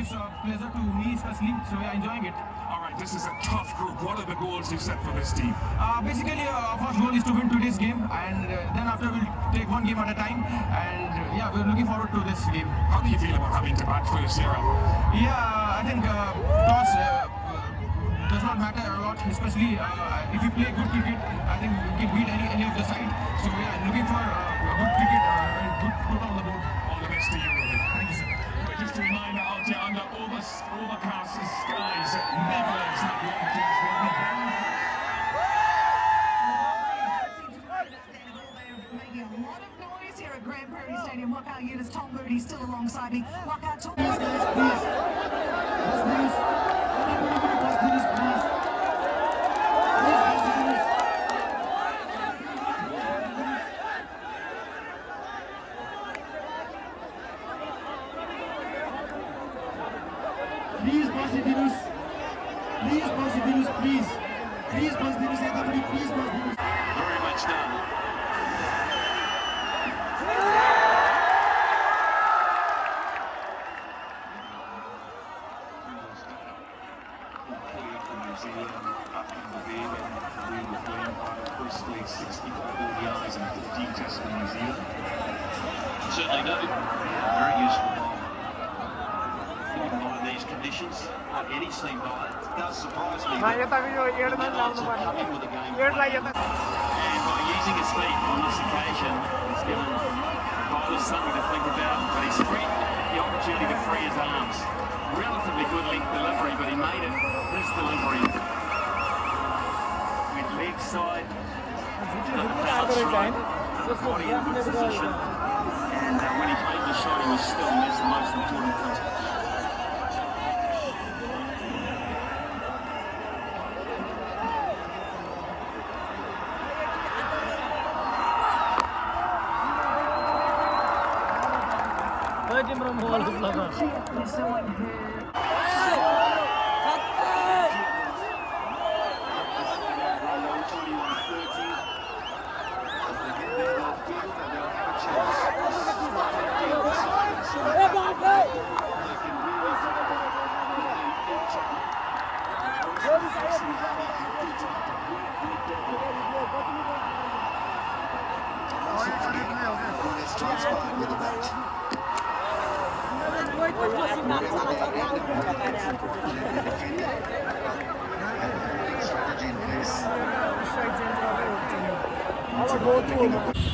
always a pleasure to me especially, so we are enjoying it. Alright, this is a tough group. What are the goals you set for this team? Basically, our first goal is to win today's game, and then after we'll take one game at a time, and yeah, we're looking forward to this game. How do you feel about having to bat first here? Yeah, I think toss does not matter a lot, especially if you play good cricket. I think you can beat any of the side. So yeah, looking for good cricket and good total on the board. All the best to you, Rohit. Thank you, sir. Just a reminder out there under overcast skies, Netherlands have won today's World Cup. Making a lot of noise here at Grand Prairie Stadium. Waqar Younis, Tom Moody still alongside me. Waqar, Tom. Please, Positivus. Please, Positivus, please. Please, Positivus, everybody, please, Positivus. Very much done. New Zealand up in the bed, and we were playing part of First League 60 ODIs and 15 tests in New Zealand. Certainly do. Very useful. In one of these conditions, not any seam bowler. It does surprise me. Come in with the game. And by using his feet on this occasion, he's given bowlers something to think about. But he's free the opportunity to free his arms. Relatively good length delivery, but he made it. His delivery with leg side, body in good position, and when he played the shot, he was still, and that's the most important thing. Strategy in place.